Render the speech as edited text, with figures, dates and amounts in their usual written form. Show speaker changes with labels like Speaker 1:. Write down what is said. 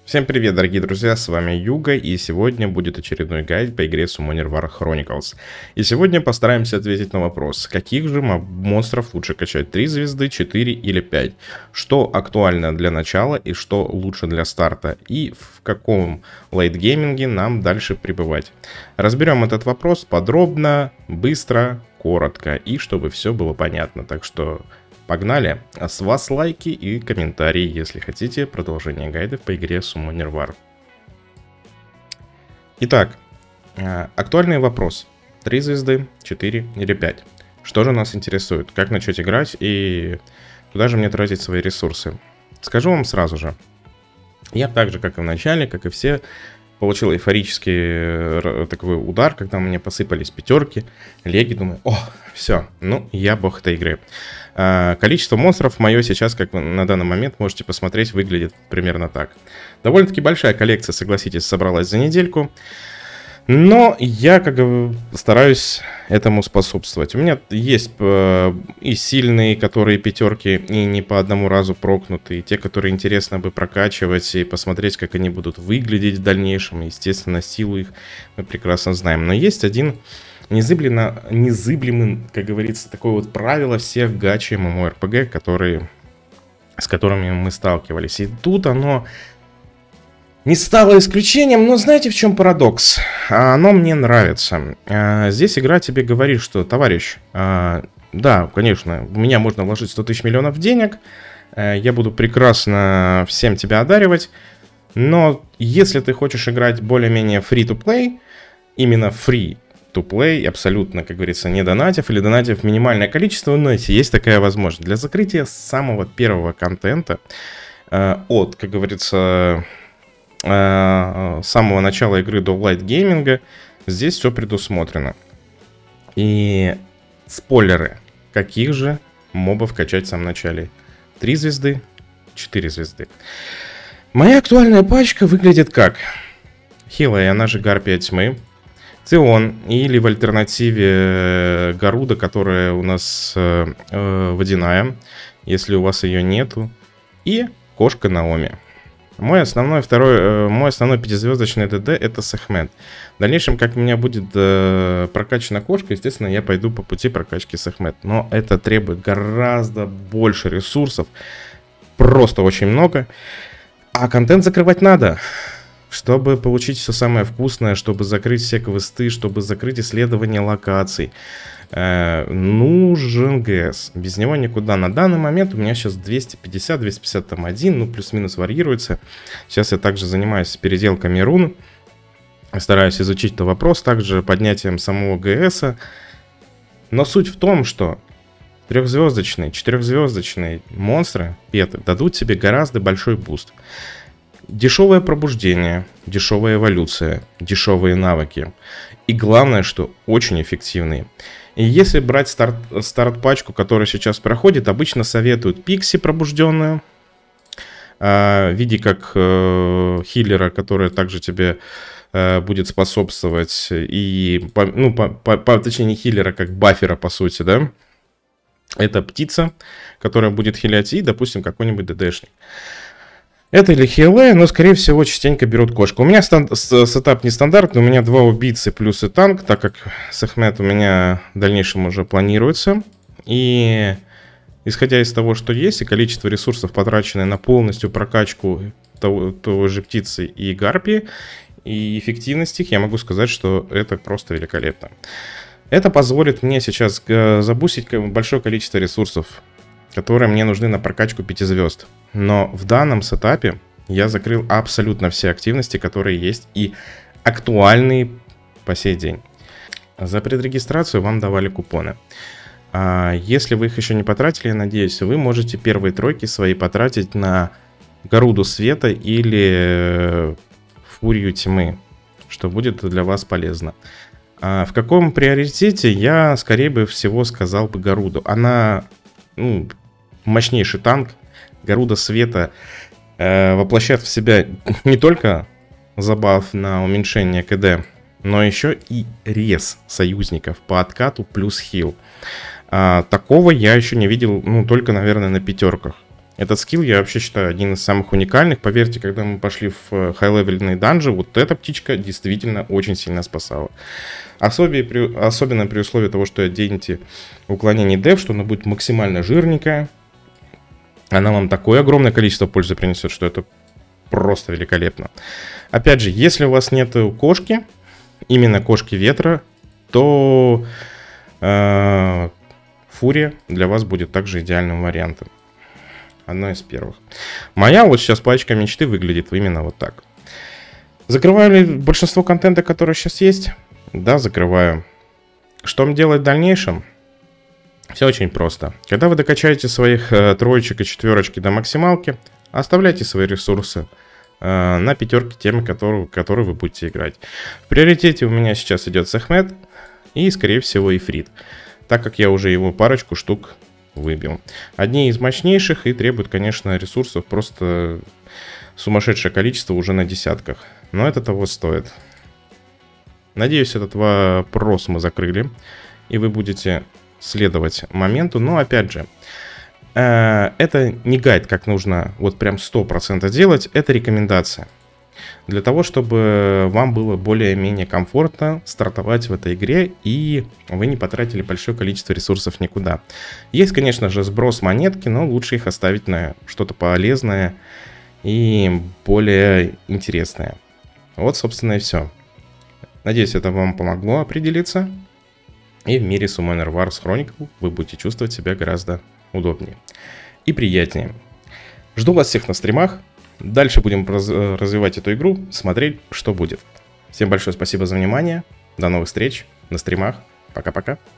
Speaker 1: Всем привет, дорогие друзья, с вами Юга, и сегодня будет очередной гайд по игре Summoner War Chronicles. И сегодня постараемся ответить на вопрос, каких же монстров лучше качать, 3 звезды, 4 или 5? Что актуально для начала и что лучше для старта, и в каком лейтгейминге нам дальше пребывать. Разберем этот вопрос подробно, быстро, коротко, и чтобы все было понятно, так что... Погнали! А с вас лайки и комментарии, если хотите продолжение гайдов по игре Summoner War. Итак, актуальный вопрос. 3 звезды, 4 или 5? Что же нас интересует? Как начать играть и куда же мне тратить свои ресурсы? Скажу вам сразу же. Я так же, как и в начале, как и все, получил эйфорический такой удар, когда мне посыпались пятерки, леги, думаю, о, все, ну, я бог этой игры. Количество монстров мое сейчас, как вы на данный момент можете посмотреть, выглядит примерно так. Довольно-таки большая коллекция, согласитесь, собралась за недельку. Но я как бы стараюсь этому способствовать. У меня есть и сильные, которые пятерки, и не по одному разу прокнутые, и те, которые интересно бы прокачивать и посмотреть, как они будут выглядеть в дальнейшем. Естественно, силу их мы прекрасно знаем. Но есть один незыблемый, как говорится, такое вот правило всех гачи MMORPG, с которыми мы сталкивались. И тут оно... не стало исключением, но знаете, в чем парадокс? Оно мне нравится. Здесь игра тебе говорит, что, товарищ, да, конечно, у меня можно вложить 100 тысяч миллионов денег, я буду прекрасно всем тебя одаривать, но если ты хочешь играть более-менее free-to-play, именно free-to-play, абсолютно, как говорится, не донатив или донатив минимальное количество, но есть такая возможность. Для закрытия самого первого контента от, как говорится... с самого начала игры до лайтгейминга здесь все предусмотрено. И спойлеры, каких же мобов качать в самом начале? 3 звезды, 4 звезды. Моя актуальная пачка выглядит как Хилая, она же Гарпия Тьмы, Цион, или в альтернативе Гаруда, которая у нас водяная, если у вас ее нету, и кошка Наоми. Мой основной пятизвездочный ДД это Сехмет. В дальнейшем, как у меня будет прокачана кошка, естественно, я пойду по пути прокачки Сехмет. Но это требует гораздо больше ресурсов. Просто очень много. А контент закрывать надо. Чтобы получить все самое вкусное, чтобы закрыть все квесты, чтобы закрыть исследование локаций. Нужен ГС. Без него никуда. На данный момент у меня сейчас 250, 250 там 1, ну плюс-минус варьируется. Сейчас я также занимаюсь переделками рун. Стараюсь изучить этот вопрос, также поднятием самого ГСа. Но суть в том, что трехзвездочные, четырехзвездочные монстры, петы, дадут тебе гораздо большой буст. Дешевое пробуждение, дешевая эволюция, дешевые навыки. И главное, что очень эффективные. И если брать старт-пачку, которая сейчас проходит, обычно советуют Пикси пробужденную, в виде как хиллера, которая также тебе будет способствовать. И, точнее, не хиллера, как баффера, по сути, да. Это птица, которая будет хилять, и, допустим, какой-нибудь ДДшник. Это или хилэ, но, скорее всего, частенько берут кошку. У меня сетап нестандартный, у меня 2 убийцы плюс и танк, так как Сехмет у меня в дальнейшем уже планируется. И, исходя из того, что есть, и количество ресурсов, потраченное на полностью прокачку того же птицы и гарпии, и эффективность их, я могу сказать, что это просто великолепно. Это позволит мне сейчас забустить большое количество ресурсов, которые мне нужны на прокачку 5 звезд. Но в данном сетапе я закрыл абсолютно все активности, которые есть и актуальные по сей день. За предрегистрацию вам давали купоны. Если вы их еще не потратили, я надеюсь, вы можете первые тройки свои потратить на Гаруду Света или Фурию Тьмы, что будет для вас полезно. В каком приоритете я, скорее всего, сказал бы Гаруду. Она... мощнейший танк. Гаруда Света воплощает в себя не только забаф на уменьшение КД, но еще и рез союзников по откату плюс хил. Такого я еще не видел, только, наверное, на пятерках. Этот скилл я вообще считаю один из самых уникальных. Поверьте, когда мы пошли в хай-левельные данжи, вот эта птичка действительно очень сильно спасала. Особенно при условии того, что оденете уклонение деф, что она будет максимально жирненькая. Она вам такое огромное количество пользы принесет, что это просто великолепно. Опять же, если у вас нет кошки, именно кошки ветра, то фурия для вас будет также идеальным вариантом. Одно из первых. Моя вот сейчас пачка мечты выглядит именно вот так. Закрываю ли большинство контента, который сейчас есть? Да, закрываю. Что мне делать в дальнейшем? Все очень просто. Когда вы докачаете своих троечек и четверочки до максималки, оставляйте свои ресурсы на пятерке темы, которые вы будете играть. В приоритете у меня сейчас идет Сехмет и, скорее всего, Ифрит, так как я уже его парочку штук выбил. Одни из мощнейших и требуют, конечно, ресурсов просто сумасшедшее количество уже на десятках. Но это того стоит. Надеюсь, этот вопрос мы закрыли, и вы будете следовать моменту. Но опять же, это не гайд, как нужно вот прям 100% делать, это рекомендация. Для того, чтобы вам было более-менее комфортно стартовать в этой игре, и вы не потратили большое количество ресурсов никуда. Есть, конечно же, сброс монетки, но лучше их оставить на что-то полезное и более интересное. Вот, собственно, и все. Надеюсь, это вам помогло определиться. И в мире Summoner Wars Chronicle вы будете чувствовать себя гораздо удобнее и приятнее. Жду вас всех на стримах. Дальше будем развивать эту игру, смотреть, что будет. Всем большое спасибо за внимание. До новых встреч на стримах. Пока-пока.